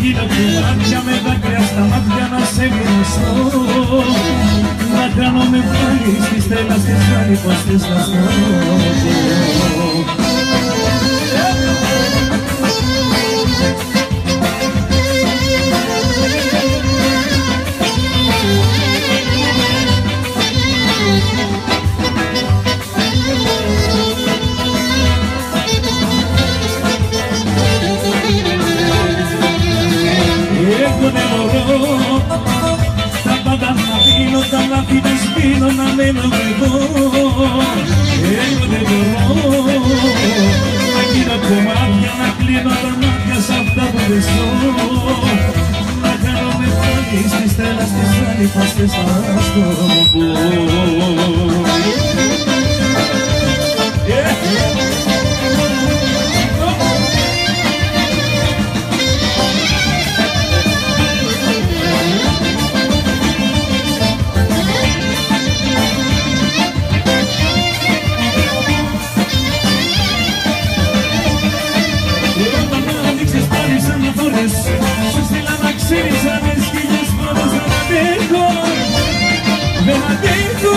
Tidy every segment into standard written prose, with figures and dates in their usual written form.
γίνω κομμάτια με δάκρυα στα μάτια να σε γνωστώ. Να κάνω με πάλι στη στέλα στη ζάλη πως θες να στο εγώ δεν μπορώ τα πάντα να δίνω, τα λάθη να σβήνω, να μένω εγώ. Εγώ δεν μπορώ να γίνω κομμάτια, να κλείνω τα μάτια σ' αυτά που δεν ζω. Να κάνω με πάλι στη στέλα στη ζάλη πως θες να στο πω. Σου στείλα να ξέρεις αν έχεις χίλιες φορές να αντέχω. Δεν αντέχω.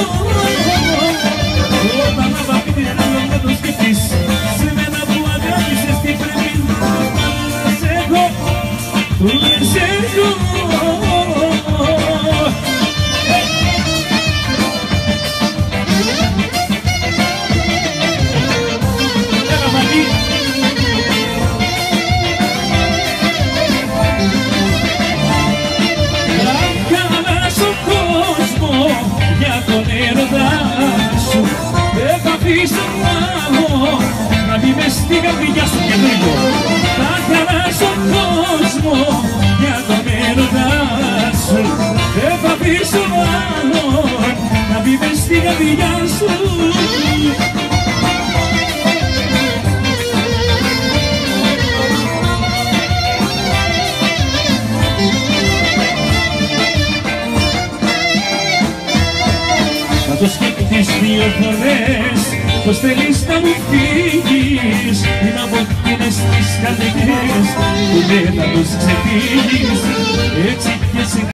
Όταν απαπίτης θέλω να το σκεφτείς, σε μένα που αγάπησες τι πρέπει να σε έχω. Που δεν σε έχω. Να μπει μες στην καρδιά σου και λίγο. Θα χαράσω κόσμο για τον έρωτα σου. Δεν θα αφήσω άλλον να μπει μες στην καρδιά σου. Να το σκεφτείς δύο φορές πως θέλεις να μου φύγεις. Είμαι από εκείνες τις καρδιές που δεν θα τους ξεφύγεις. Έτσι και σε